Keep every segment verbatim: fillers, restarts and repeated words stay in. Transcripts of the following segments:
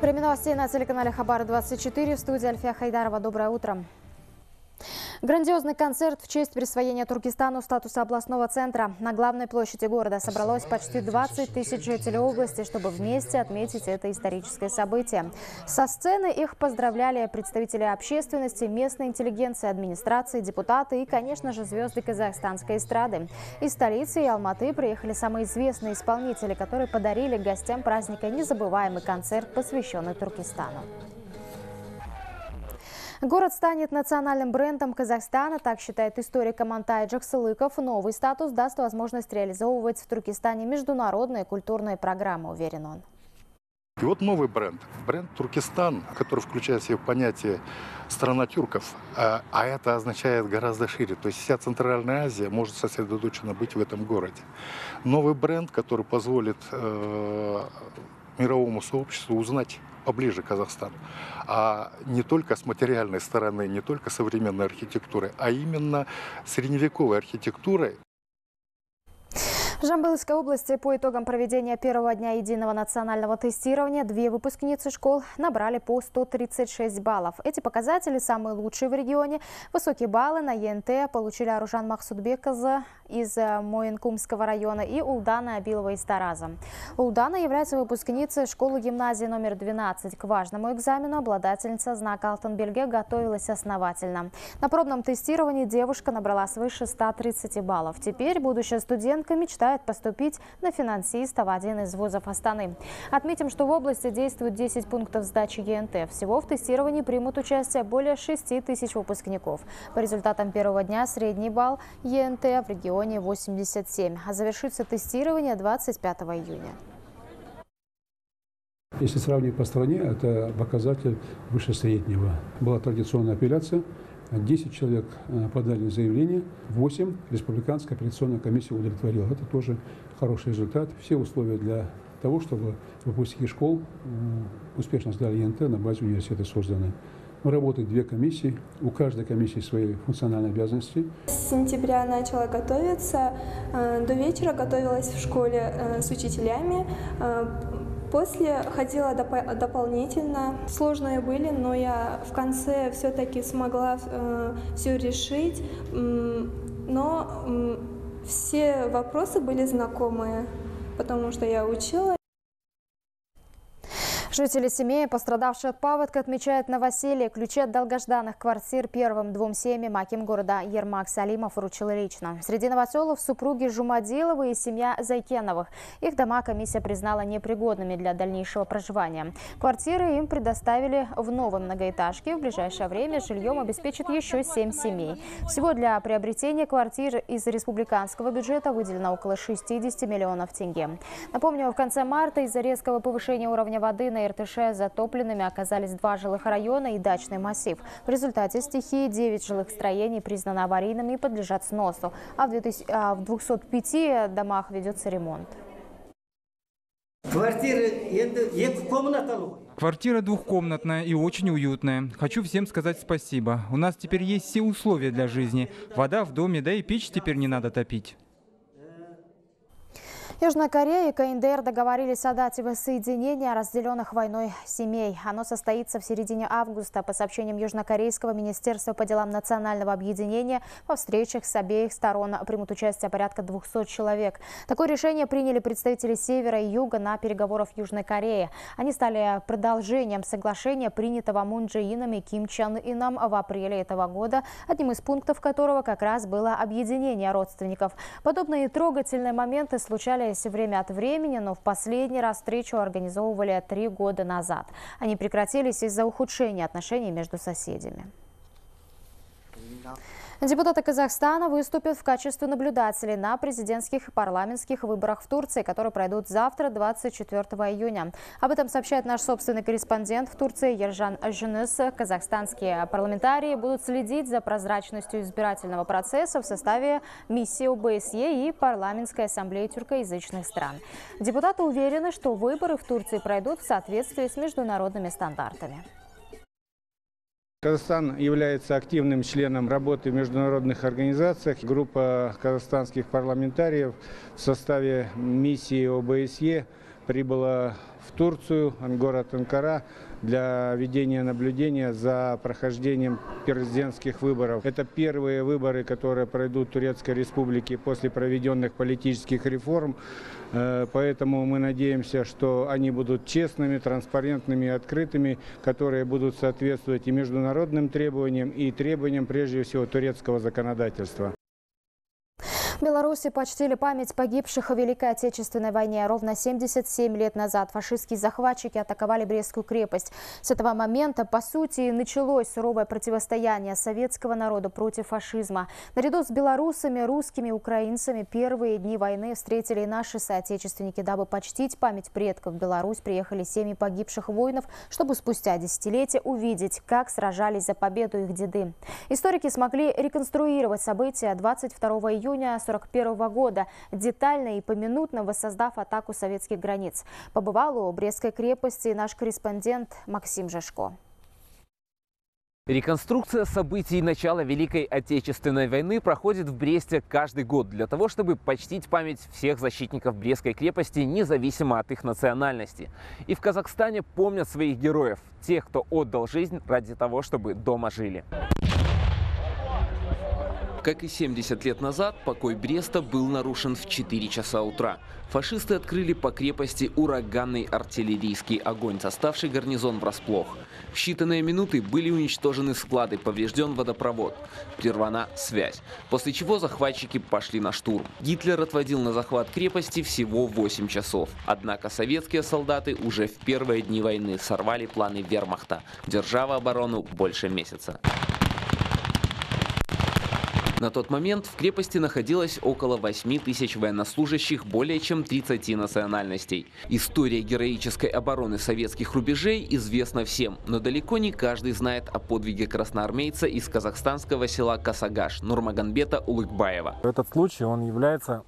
Время новостей на телеканале Хабар двадцать четыре. В студии Альфия Хайдарова. Доброе утро. Грандиозный концерт в честь присвоения Туркестану статуса областного центра. На главной площади города собралось почти двадцать тысяч жителей области, чтобы вместе отметить это историческое событие. Со сцены их поздравляли представители общественности, местной интеллигенции, администрации, депутаты и, конечно же, звезды казахстанской эстрады. Из столицы и Алматы приехали самые известные исполнители, которые подарили гостям праздника незабываемый концерт, посвященный Туркестану. Город станет национальным брендом Казахстана, так считает историк Амантай Джаксылыков. Новый статус даст возможность реализовывать в Туркестане международные культурные программы, уверен он. И вот новый бренд, бренд Туркестан, который включает в себя понятие страна тюрков, а, а это означает гораздо шире. То есть вся Центральная Азия может сосредоточена быть в этом городе. Новый бренд, который позволит э, мировому сообществу узнать поближе Казахстан, а не только с материальной стороны, не только современной архитектурой, а именно средневековой архитектурой. В Жамбылской области по итогам проведения первого дня единого национального тестирования две выпускницы школ набрали по сто тридцать шесть баллов. Эти показатели самые лучшие в регионе. Высокие баллы на ЕНТ получили Аружан Махсудбековна из Моенкумского района и Улдана Абилова из Тараза. Улдана является выпускницей школы-гимназии номер двенадцать. К важному экзамену обладательница знака Алтын Белге готовилась основательно. На пробном тестировании девушка набрала свыше ста тридцати баллов. Теперь будущая студентка мечтает поступить на финансиста в один из вузов Астаны. Отметим, что в области действует десять пунктов сдачи ЕНТ. Всего в тестировании примут участие более шести тысяч выпускников. По результатам первого дня средний балл ЕНТ в регионе восемьдесят семь, а завершится тестирование двадцать пятого июня. Если сравнить по стране, это показатель выше среднего. Была традиционная апелляция. десять человек подали заявление, восемь республиканская апелляционная комиссия удовлетворила. Это тоже хороший результат. Все условия для того, чтобы выпускники школ успешно сдали ЕНТ, на базе университета созданы. Работают две комиссии, у каждой комиссии свои функциональные обязанности. С сентября начала готовиться, до вечера готовилась в школе с учителями. После ходила доп- дополнительно. Сложные были, но я в конце все-таки смогла э, все решить. Но э, все вопросы были знакомые, потому что я учила. Жители семьи, пострадавшие от паводка, отмечают новоселье. Ключи от долгожданных квартир первым двум семьям аким города Ермак Салимов вручил лично. Среди новоселов супруги Жумадиловы и семья Зайкеновых. Их дома комиссия признала непригодными для дальнейшего проживания. Квартиры им предоставили в новой многоэтажке. В ближайшее время жильем обеспечат еще семь семей. Всего для приобретения квартир из республиканского бюджета выделено около шестидесяти миллионов тенге. Напомню, в конце марта из-за резкого повышения уровня воды на Иртыше затопленными оказались два жилых района и дачный массив. В результате стихии девять жилых строений признаны аварийными и подлежат сносу, а в двухстах пяти домах ведется ремонт. Квартира двухкомнатная и очень уютная. Хочу всем сказать спасибо. У нас теперь есть все условия для жизни. Вода в доме, да и печь теперь не надо топить. Южная Корея и КНДР договорились о дате воссоединения разделенных войной семей. Оно состоится в середине августа. По сообщениям Южнокорейского министерства по делам национального объединения, во встречах с обеих сторон примут участие порядка двухсот человек. Такое решение приняли представители Севера и Юга на переговорах в Южной Корее. Они стали продолжением соглашения, принятого Мун Чжэ Ином и Ким Чен Ыном в апреле этого года, одним из пунктов которого как раз было объединение родственников. Подобные трогательные моменты случались время от времени, но в последний раз встречу организовывали три года назад. Они прекратились из-за ухудшения отношений между соседями. Депутаты Казахстана выступят в качестве наблюдателей на президентских и парламентских выборах в Турции, которые пройдут завтра, двадцать четвёртого июня. Об этом сообщает наш собственный корреспондент в Турции Ержан Жунус. Казахстанские парламентарии будут следить за прозрачностью избирательного процесса в составе миссии О Бэ Эс Е и парламентской ассамблеи тюркоязычных стран. Депутаты уверены, что выборы в Турции пройдут в соответствии с международными стандартами. Казахстан является активным членом работы в международных организациях. Группа казахстанских парламентариев в составе миссии О Бэ Эс Е прибыла в Турцию, город Анкара, для ведения наблюдения за прохождением президентских выборов. Это первые выборы, которые пройдут в Турецкой Республике после проведенных политических реформ. Поэтому мы надеемся, что они будут честными, транспарентными и открытыми, которые будут соответствовать и международным требованиям, и требованиям, прежде всего, турецкого законодательства. В Беларуси почтили память погибших в Великой Отечественной войне. Ровно семьдесят семь лет назад фашистские захватчики атаковали Брестскую крепость. С этого момента, по сути, началось суровое противостояние советского народа против фашизма. Наряду с белорусами, русскими, украинцами первые дни войны встретили и наши соотечественники. Дабы почтить память предков, в Беларусь приехали семьи погибших воинов, чтобы спустя десятилетия увидеть, как сражались за победу их деды. Историки смогли реконструировать события двадцать второго июня сорок первого года, детально и поминутно воссоздав атаку советских границ. Побывал у Брестской крепости наш корреспондент Максим Жешко. Реконструкция событий начала Великой Отечественной войны проходит в Бресте каждый год для того, чтобы почтить память всех защитников Брестской крепости, независимо от их национальности. И в Казахстане помнят своих героев, тех, кто отдал жизнь ради того, чтобы дома жили. Как и семьдесят лет назад, покой Бреста был нарушен в четыре часа утра. Фашисты открыли по крепости ураганный артиллерийский огонь, заставший гарнизон врасплох. В считанные минуты были уничтожены склады, поврежден водопровод, прервана связь. После чего захватчики пошли на штурм. Гитлер отводил на захват крепости всего восемь часов. Однако советские солдаты уже в первые дни войны сорвали планы вермахта, держа оборону больше месяца. На тот момент в крепости находилось около восьми тысяч военнослужащих более чем тридцати национальностей. История героической обороны советских рубежей известна всем, но далеко не каждый знает о подвиге красноармейца из казахстанского села Касагаш Нурмагомбета Улыкбаева. Этот случай он является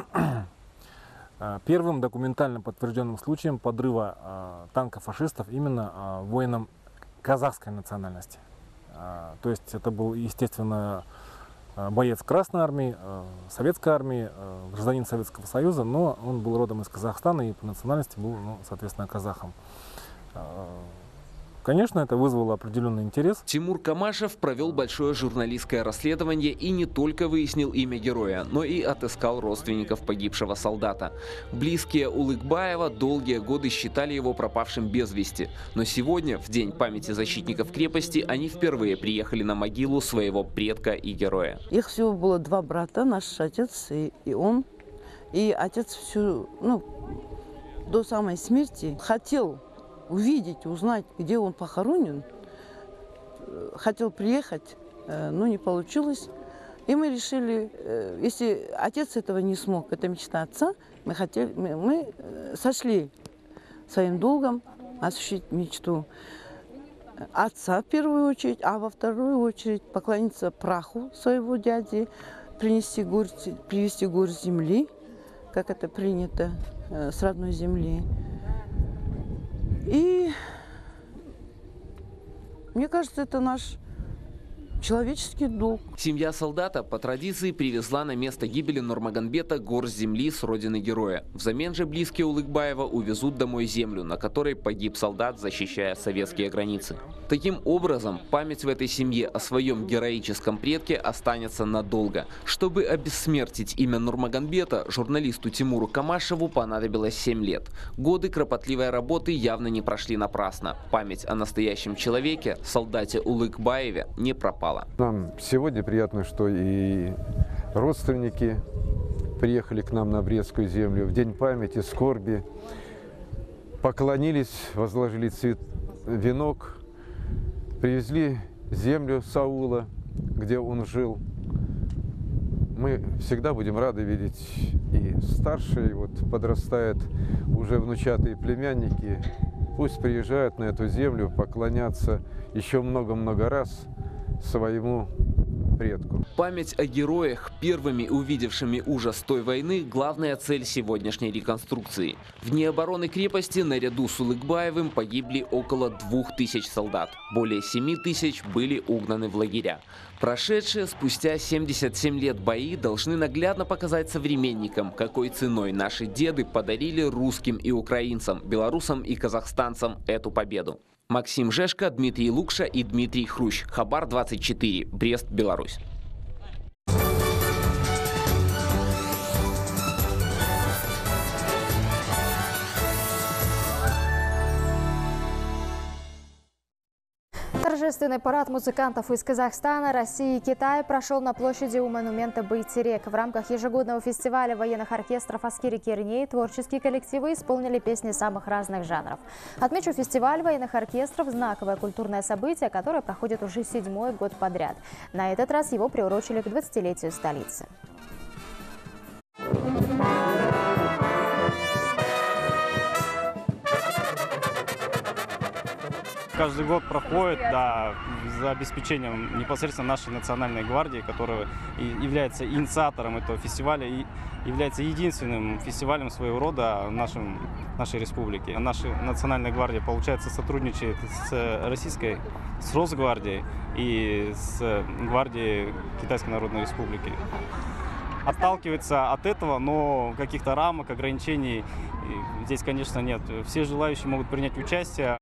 первым документально подтвержденным случаем подрыва танка фашистов именно воином казахской национальности. То есть это был, естественно, боец Красной армии, Советской армии, гражданин Советского Союза, но он был родом из Казахстана и по национальности был, ну, соответственно, казахом. Конечно, это вызвало определенный интерес. Тимур Камашев провел большое журналистское расследование и не только выяснил имя героя, но и отыскал родственников погибшего солдата. Близкие Улыкбаева долгие годы считали его пропавшим без вести. Но сегодня, в день памяти защитников крепости, они впервые приехали на могилу своего предка и героя. Их всего было два брата, наш отец и, и он. И отец всю, ну, до самой смерти хотел увидеть, узнать, где он похоронен. Хотел приехать, но не получилось. И мы решили, если отец этого не смог, это мечта отца, мы, хотели, мы, мы сошли своим долгом осуществить мечту отца в первую очередь, а во вторую очередь поклониться праху своего дяди, принести горсть, привезти горсть земли, как это принято, с родной земли. И мне кажется, это наш человеческий долг. Семья солдата по традиции привезла на место гибели Нурмагомбета горсть земли с родины героя. Взамен же близкие Улыкбаева увезут домой землю, на которой погиб солдат, защищая советские границы. Таким образом, память в этой семье о своем героическом предке останется надолго. Чтобы обессмертить имя Нурмагомбета, журналисту Тимуру Камашеву понадобилось семь лет. Годы кропотливой работы явно не прошли напрасно. Память о настоящем человеке, солдате Улыкбаеве, не пропала. Нам сегодня приятно, что и родственники приехали к нам на Брестскую землю в день памяти, скорби, поклонились, возложили цвет, венок, привезли землю с аула, где он жил. Мы всегда будем рады видеть и старшие, вот подрастают уже внучатые племянники, пусть приезжают на эту землю поклоняться еще много-много раз своему предку. Память о героях, первыми увидевшими ужас той войны, главная цель сегодняшней реконструкции. В дни обороны крепости наряду с Улыгбаевым погибли около двух тысяч солдат. Более семи тысяч были угнаны в лагеря. Прошедшие спустя семьдесят семь лет бои должны наглядно показать современникам, какой ценой наши деды подарили русским и украинцам, белорусам и казахстанцам эту победу. Максим Жешко, Дмитрий Лукша и Дмитрий Хрущ. Хабар двадцать четыре. Брест, Беларусь. Торжественный парад музыкантов из Казахстана, России и Китая прошел на площади у монумента Байтерек. В рамках ежегодного фестиваля военных оркестров «Аскери Керней» творческие коллективы исполнили песни самых разных жанров. Отмечу, фестиваль военных оркестров – знаковое культурное событие, которое проходит уже седьмой год подряд. На этот раз его приурочили к двадцатилетию столицы. Каждый год проходит, да, за обеспечением непосредственно нашей национальной гвардии, которая является инициатором этого фестиваля и является единственным фестивалем своего рода в нашем, нашей республике. Наша национальная гвардия, получается, сотрудничает с российской, с Росгвардией и с гвардией Китайской Народной Республики. Отталкивается от этого, но каких-то рамок, ограничений здесь, конечно, нет. Все желающие могут принять участие.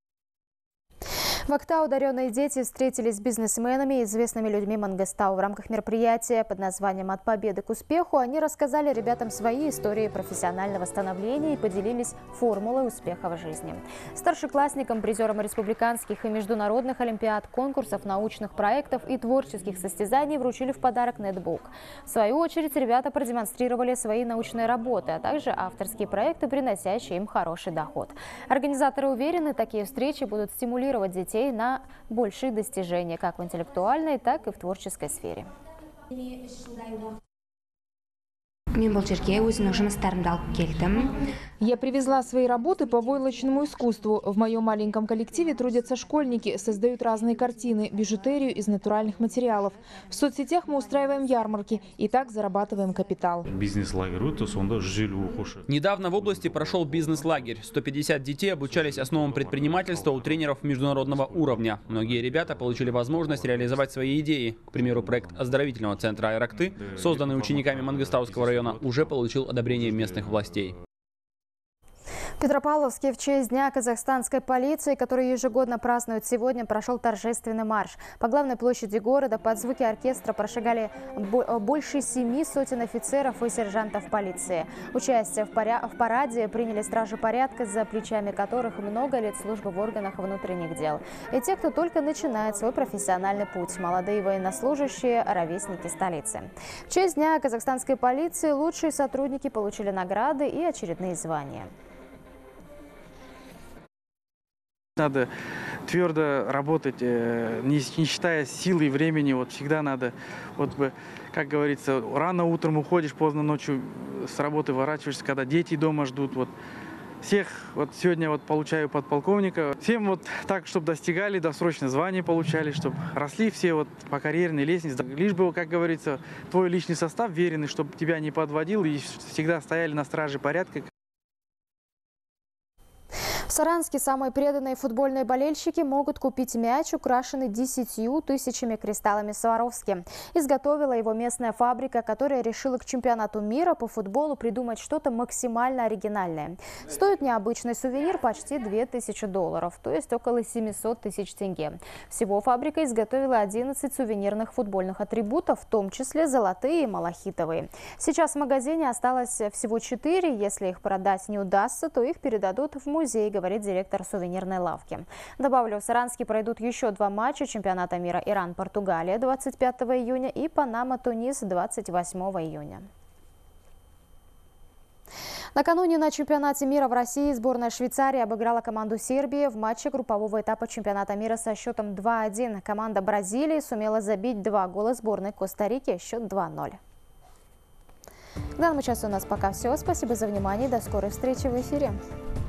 В Актау одаренные дети встретились с бизнесменами и известными людьми Мангостау. В рамках мероприятия под названием «От победы к успеху» они рассказали ребятам свои истории профессионального становления и поделились формулой успеха в жизни. Старшеклассникам, призерам республиканских и международных олимпиад, конкурсов, научных проектов и творческих состязаний вручили в подарок нетбук. В свою очередь ребята продемонстрировали свои научные работы, а также авторские проекты, приносящие им хороший доход. Организаторы уверены, такие встречи будут стимулировать детей на большие достижения как в интеллектуальной, так и в творческой сфере. Я привезла свои работы по войлочному искусству. В моем маленьком коллективе трудятся школьники, создают разные картины, бижутерию из натуральных материалов. В соцсетях мы устраиваем ярмарки и так зарабатываем капитал. Недавно в области прошел бизнес-лагерь. сто пятьдесят детей обучались основам предпринимательства у тренеров международного уровня. Многие ребята получили возможность реализовать свои идеи. К примеру, проект оздоровительного центра Айракты, созданный учениками Мангостауского района, уже получил одобрение местных властей. В Петропавловске в честь Дня казахстанской полиции, который ежегодно празднуют сегодня, прошел торжественный марш. По главной площади города под звуки оркестра прошагали больше семи сотен офицеров и сержантов полиции. Участие в параде приняли стражи порядка, за плечами которых много лет службы в органах внутренних дел. И те, кто только начинает свой профессиональный путь. Молодые военнослужащие, ровесники столицы. В честь Дня казахстанской полиции лучшие сотрудники получили награды и очередные звания. Надо твердо работать, не считая силы и времени. Вот всегда надо, вот, как говорится, рано утром уходишь, поздно ночью с работы ворачиваешься, когда дети дома ждут. Вот. Всех вот сегодня вот получаю подполковника. Всем вот так, чтобы достигали, досрочно звания получали, чтобы росли все вот по карьерной лестнице. Лишь бы, как говорится, твой личный состав веренный, чтобы тебя не подводил и всегда стояли на страже порядка. В Саранске самые преданные футбольные болельщики могут купить мяч, украшенный десятью тысячами кристаллами Сваровски. Изготовила его местная фабрика, которая решила к чемпионату мира по футболу придумать что-то максимально оригинальное. Стоит необычный сувенир почти две тысячи долларов, то есть около семисот тысяч тенге. Всего фабрика изготовила одиннадцать сувенирных футбольных атрибутов, в том числе золотые и малахитовые. Сейчас в магазине осталось всего четыре. Если их продать не удастся, то их передадут в музей, говорит директор сувенирной лавки. Добавлю, в Саранске пройдут еще два матча чемпионата мира Иран-Португалия двадцать пятого июня и Панама-Тунис двадцать восьмого июня. Накануне на чемпионате мира в России сборная Швейцарии обыграла команду Сербии в матче группового этапа чемпионата мира со счетом два один. Команда Бразилии сумела забить два гола сборной Коста-Рики, счет два ноль. К данному часу у нас пока все. Спасибо за внимание. До скорой встречи в эфире.